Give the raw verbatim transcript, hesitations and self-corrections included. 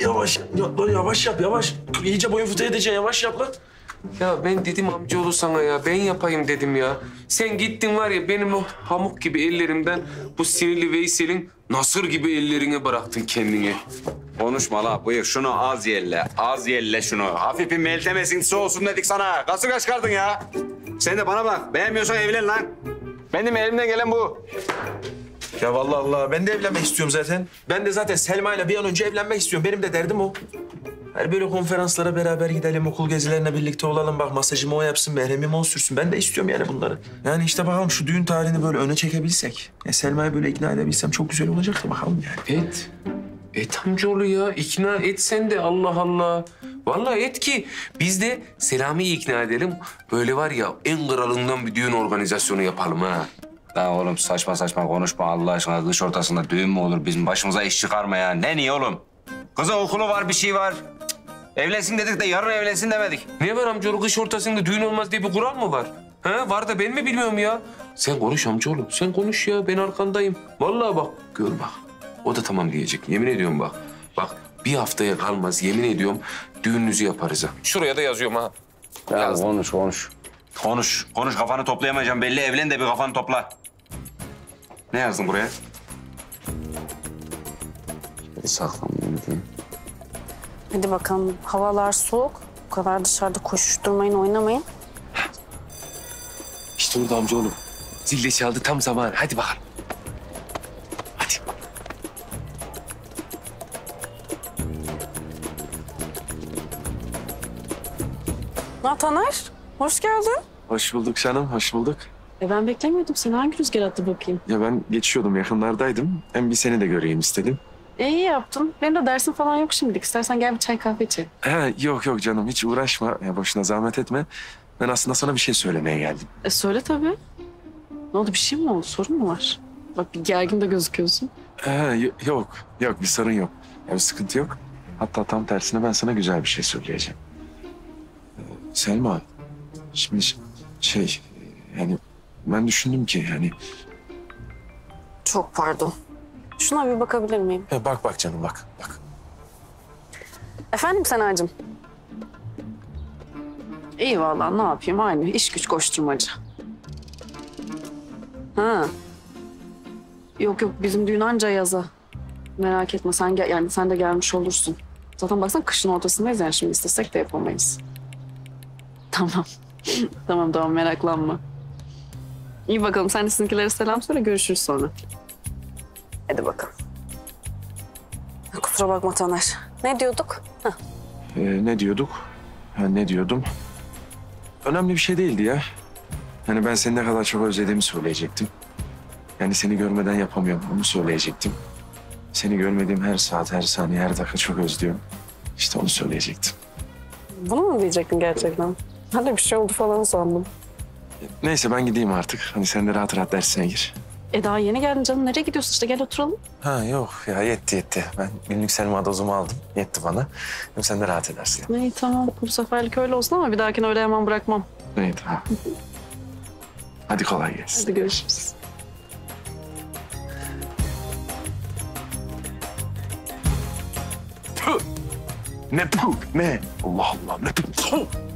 Yavaş yap lan, yavaş yap yavaş. İyice boyun fıtığı edeceksin, yavaş yap lan. Ya ben dedim amcaoğlu sana ya. Ben yapayım dedim ya. Sen gittin var ya benim o pamuk gibi ellerimden bu sinirli Veysel'in nasır gibi ellerine bıraktın kendini. Konuşma la bıyık. Şunu az yelle. Az yelle şunu. Hafif bir meltem esintisi olsun dedik sana. Kasık çıkardın ya. Sen de bana bak. Beğenmiyorsan evlen lan. Benim elimden gelen bu. Ya vallahi Allah, ben de evlenmek istiyorum zaten. Ben de zaten Selma'yla bir an önce evlenmek istiyorum. Benim de derdim o. Her böyle konferanslara beraber gidelim, okul gezilerine birlikte olalım. Bak masajımı o yapsın, merhemimi o sürsün. Ben de istiyorum yani bunları. Yani işte bakalım şu düğün tarihini böyle öne çekebilsek. Ya Selma'yı böyle ikna edebilsem çok güzel olacak da bakalım yani. Et. Et amcaoğlu ya. İkna et sen de Allah Allah. Vallahi et ki biz de Selami'yi ikna edelim. Böyle var ya en kralından bir düğün organizasyonu yapalım ha. Lan oğlum saçma saçma konuşma Allah aşkına. Kış ortasında düğün mü olur? Bizim başımıza iş çıkarma ya. Ne niye oğlum? Kızın okulu var, bir şey var. Cık. Evlensin dedik de yarın evlensin demedik. Ne var amcaoğlu, kış ortasında düğün olmaz diye bir kural mı var? Ha var da ben mi bilmiyorum ya? Sen konuş amcaoğlu, sen konuş ya. Ben arkandayım. Vallahi bak, gör bak. O da tamam diyecek. Yemin ediyorum bak. Bak bir haftaya kalmaz, yemin ediyorum düğününüzü yaparız ha. Şuraya da yazıyorum ha. Ya Yazdım. konuş konuş. Konuş. Konuş kafanı toplayamayacağım belli. Evlen de bir kafanı topla. Ne yazdın buraya? Bir saklanmayayım diyeyim. Hadi bakalım, havalar soğuk. Bu kadar dışarıda koşuşturmayın, oynamayın. İşte orada amcaoğlu. Zil de çaldı tam zaman. Hadi bakalım. Hadi. Ha Taner, hoş geldin. Hoş bulduk canım, hoş bulduk. E ben beklemiyordum. Seni hangi rüzgar attı bakayım? Ya ben geçiyordum, yakınlardaydım. Hem bir seni de göreyim istedim. E, iyi yaptın. Benim de dersim falan yok şimdilik. İstersen gel bir çay kahve içelim. Ha, yok yok canım, hiç uğraşma. Ya boşuna zahmet etme. Ben aslında sana bir şey söylemeye geldim. E söyle tabii. Ne oldu, bir şey mi oldu? Sorun mu var? Bak bir gergin de gözüküyorsun. Ha, y- yok, yok bir sorun yok. Ya bir sıkıntı yok. Hatta tam tersine ben sana güzel bir şey söyleyeceğim. Ee, Selma, şimdi ş- şey, yani ben düşündüm ki yani... Çok pardon. Şuna bir bakabilir miyim? Ya bak bak canım, bak, bak. Efendim Senacığım? İyi vallahi, ne yapayım, aynı. İş güç koşturmaca. Ha. Yok yok, bizim düğün anca yaza. Merak etme, sen gel, yani sen de gelmiş olursun. Zaten baksana kışın ortasındayız, yani şimdi istesek de yapamayız. Tamam. tamam tamam, meraklanma. İyi bakalım, sen de sizinkilere selam söyle, görüşürüz sonra. Hadi bakalım. Kusura bakma Taner. Ne diyorduk? Heh. Ee, ne diyorduk? Ha, ne diyordum? Önemli bir şey değildi ya. Hani ben seni ne kadar çok özlediğimi söyleyecektim. Yani seni görmeden yapamıyorum, onu söyleyecektim. Seni görmediğim her saat, her saniye, her dakika çok özlüyorum. İşte onu söyleyecektim. Bunu mu diyecektin gerçekten? Ben de bir şey oldu falan sandım. Neyse ben gideyim artık. Hani sen de rahat rahat dersine gir. E daha yeni geldin canım. Nereye gidiyorsun işte? Gel oturalım. Ha yok ya, yetti yetti. Ben günlük Selma dozumu aldım. Yetti bana. Hem sen de rahat edersin. İyi tamam. Bu seferlik öyle olsun ama bir dahakine öyle hemen bırakmam. İyi tamam. Hadi kolay gelsin. Hadi görüşürüz. Puh! Ne puh? Ne? Allah Allah ne puh?